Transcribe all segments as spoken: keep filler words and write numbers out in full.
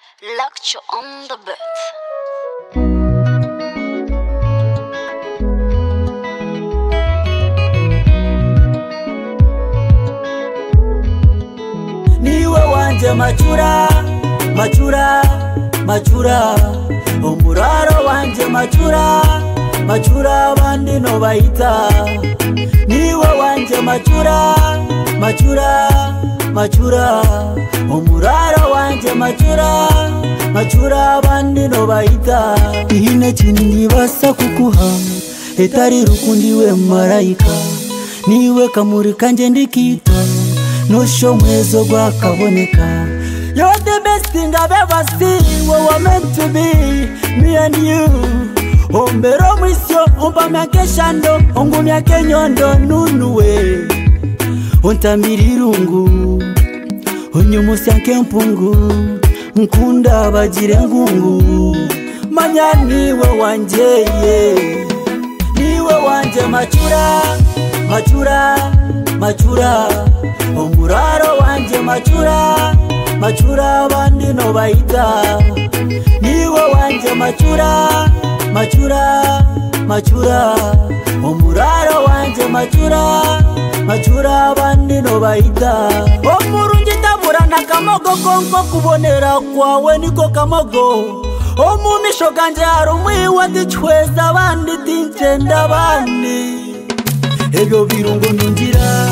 Lecture on the bed. Niwe wanje machura, machura, machura. Omuraro wanje machura, machura bandi no baita. Niwe wanje machura, machura, machura. Omuraro wanje machura, machura bandi no baita. Ihine chini basa kukuha, etari rukundi we maraika. Niwe kamuri kanje ndikita, no show mwezo gwa kaboneka. You're the best thing I've ever seen. What we're meant to be, me and you. Ombero mwisyo, ompa miake shando, ongu miake nyondo nunuwe. Ontamirungu, onyumusi anke mpungu, nkunda bajire ngungu. Manya niwe wanje, yeah. Niwe wanje machura, machura, machura. Omuraro wanje machura, machura bandi no baita. Niwe wanje machura, machura, machura. Omuraro wanje machura, machura bandi no baita. Omurungi taburana kamogo konko kubonera kwawe niko kamogo. Omumisho ganje arumwi wadichweza bandi tinchenda bandi. Ebyo birungu nunjira,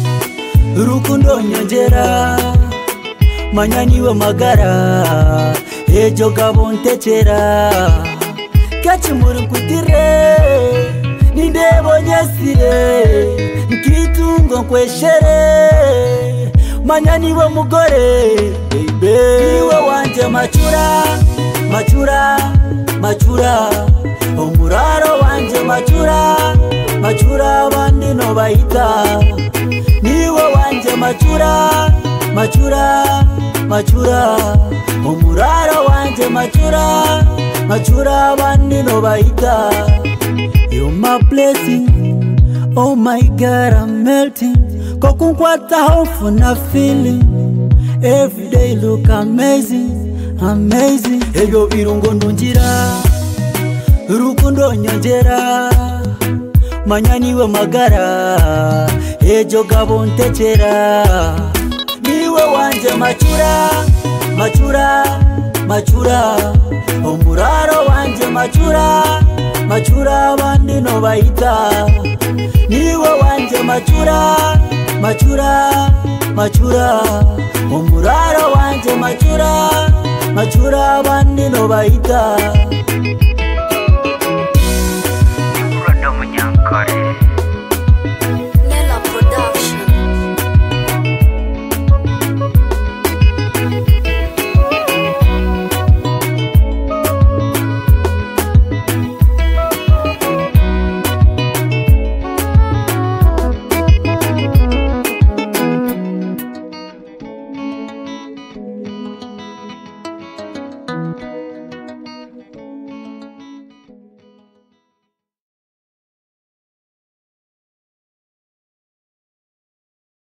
rukundo nyongera. Manyaniwe magara, ejo gabontechera. Kachi muri nkutire, nindebo nyesire. Nkitungo nkweshere, manyaniwe mugore, baby. Niwe wanje machura, machura, machura. Omuraro wanje machura, machura bandi no baita. Niwe wanje machura, machura, machura. Omuraro wanje machura, machura bandi no baita. You're my blessing, oh my God, I'm melting. Kokunkwata hofu na feeling. Every day look amazing, amazing. Ebyo birungo ndunjira, rukundo nyongera. Manyaniwe magara, ejo gabontechera. Niwe wanje machura, machura, machura. Omuraro wanje machura, machura bandi no baita. Niwe wanje machura, machura, machura. Omuraro wanje machura, machura bandi no baita.